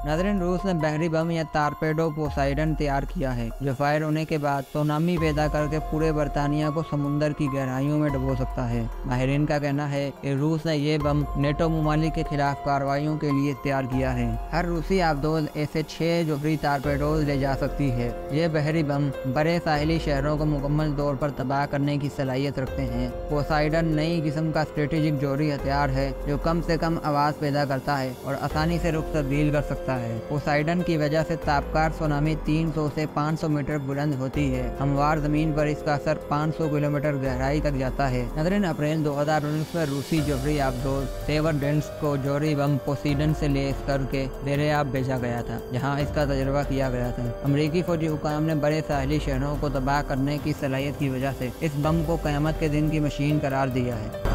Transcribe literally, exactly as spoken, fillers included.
नाज़रीन, रूस ने बहरी बम या टारपेडो पोसाइडन तैयार किया है जो फायर होने के बाद सुनामी पैदा करके पूरे बर्तानिया को समुद्र की गहराइयों में डुबो सकता है। माहिरीन का कहना है कि रूस ने ये बम नेटो ममालिक के खिलाफ कार्रवाइयों के लिए तैयार किया है। हर रूसी आबदोज ऐसे छह जोहरी टारपेडोज ले जा सकती है। ये बहरी बम बड़े साहिली शहरों को मुकम्मल तौर पर तबाह करने की सलाहियत रखते हैं। पोसाइडन नई किस्म का स्ट्रेटेजिक जोहरी हथियार है जो कम से कम आवाज पैदा करता है और आसानी से रुख तब्दील कर सकता है। पोसाइडन की वजह से ताबकार सुनामी तीन सौ से पाँच सौ मीटर बुलंद होती है। हमवार जमीन पर इसका असर पाँच सौ किलोमीटर गहराई तक जाता है। नाज़रीन, अप्रैल दो हजार उन्नीस में रूसी जोहरी आबदोज सेवरडेंस्क को जोहरी बम पोसाइडन से लेस करके देरेयाब भेजा गया था, जहां इसका तजुर्बा किया गया था। अमरीकी फौजी हुकाम ने बड़े साहिली शहरों को तबाह करने की सलाहियत की वजह से इस बम को क़यामत के दिन की मशीन करार दिया है।